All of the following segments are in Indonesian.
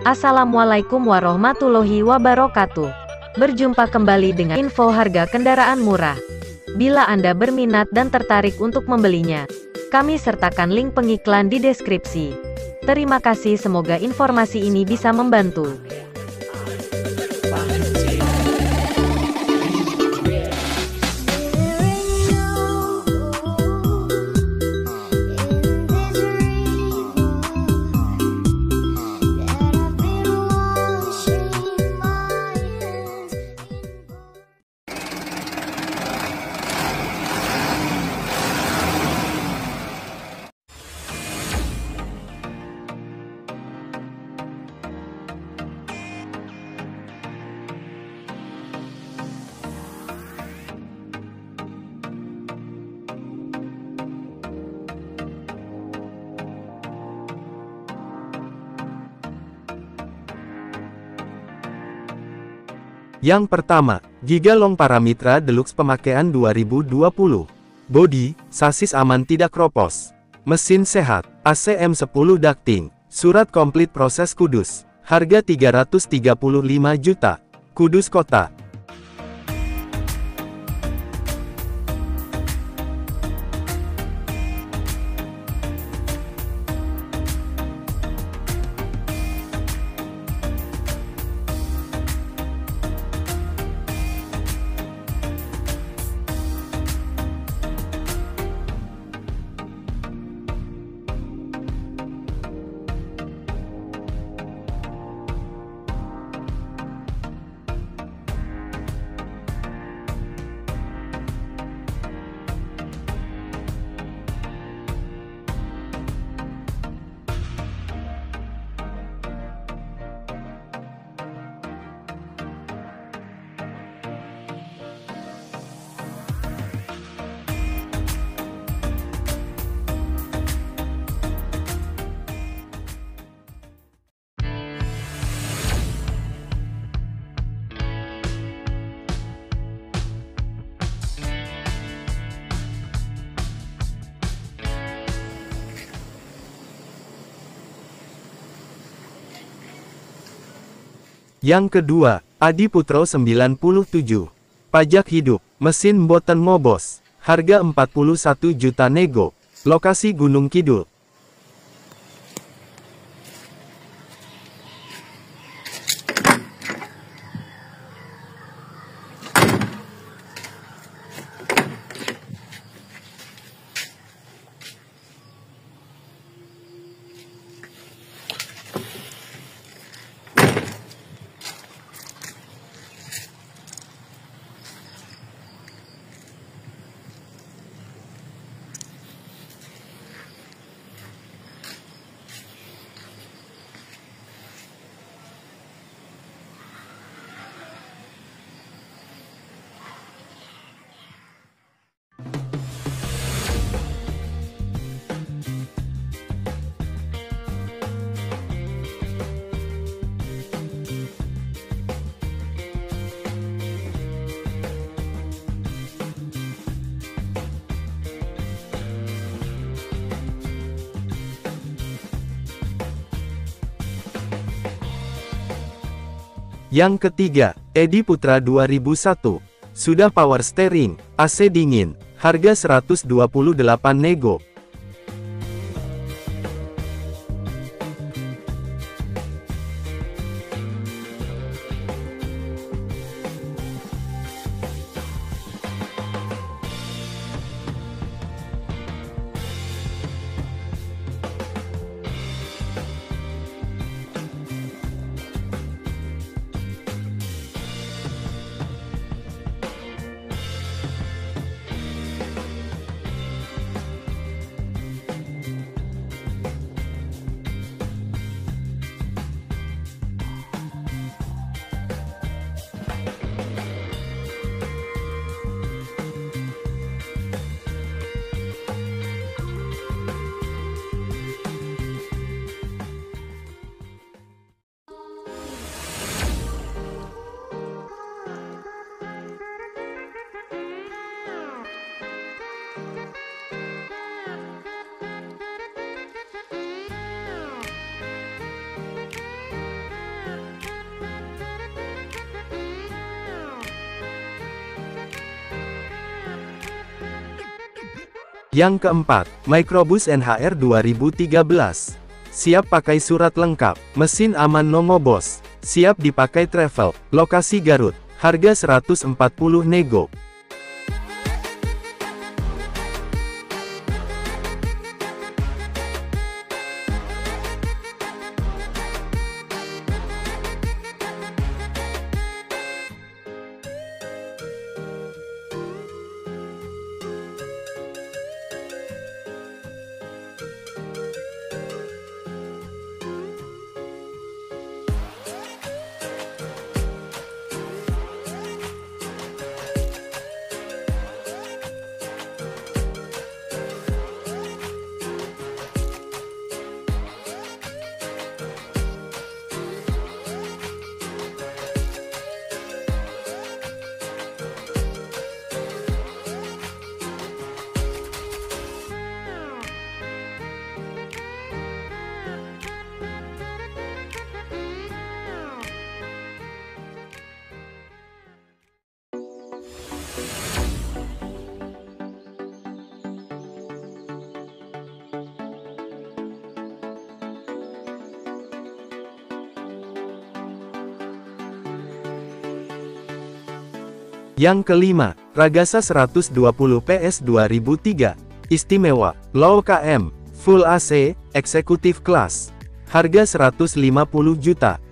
Assalamualaikum warahmatullahi wabarakatuh. Berjumpa kembali dengan info harga kendaraan murah. Bila Anda berminat dan tertarik untuk membelinya, kami sertakan link pengiklan di deskripsi. Terima kasih, semoga informasi ini bisa membantu. Yang pertama, Giga Long Paramitra Deluxe pemakaian 2020. Bodi, sasis aman tidak kropos. Mesin sehat, AC M10 ducting. Surat komplit proses Kudus. Harga 335 juta. Kudus Kota. Yang kedua, Adi Putro 97. Pajak hidup, mesin mboten ngobos. Harga 41 juta nego. Lokasi Gunung Kidul. Yang ketiga, Edi Putra 2001. Sudah power steering, AC dingin. Harga 128 nego. Yang keempat, Microbus NHR 2013. Siap pakai surat lengkap, mesin aman no ngobos, siap dipakai travel, lokasi Garut, harga 140 nego. Yang kelima, Ragasa 120 PS 2003. Istimewa, Low KM, Full AC, Executive Class. Harga 150 juta.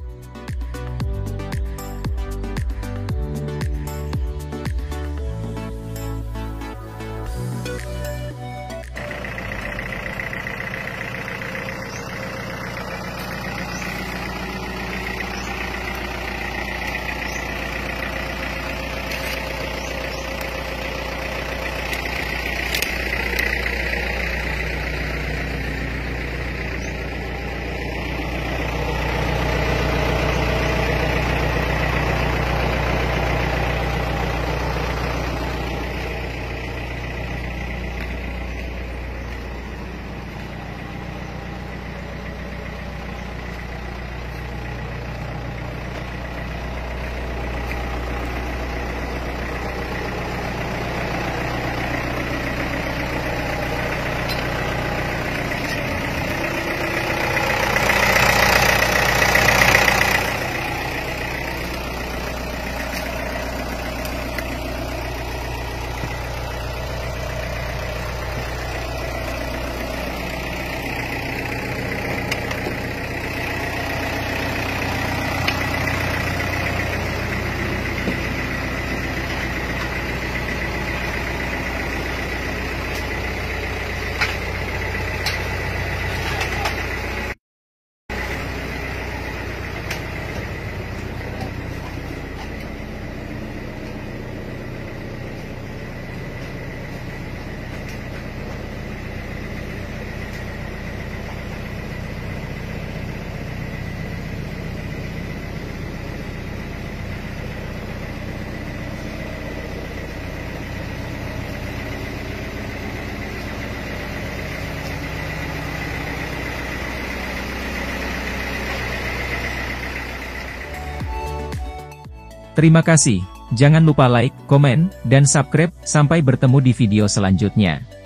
Terima kasih. Jangan lupa like, komen, dan subscribe. Sampai bertemu di video selanjutnya.